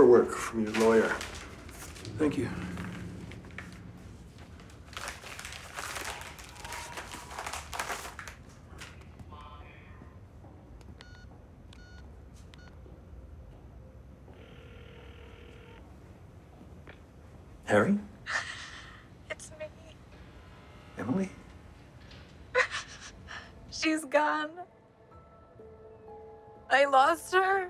paperwork from your lawyer. Thank you. Harry? It's me. Emily? She's gone. I lost her.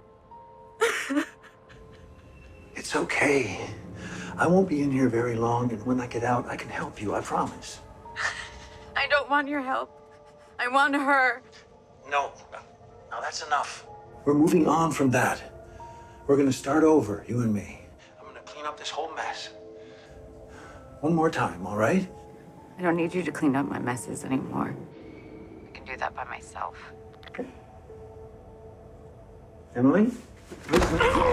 It's okay. I won't be in here very long, and when I get out, I can help you, I promise. I don't want your help. I want her. No, that's enough. We're moving on from that. We're gonna start over, you and me. I'm gonna clean up this whole mess. One more time, all right? I don't need you to clean up my messes anymore. I can do that by myself. Emily? Listen.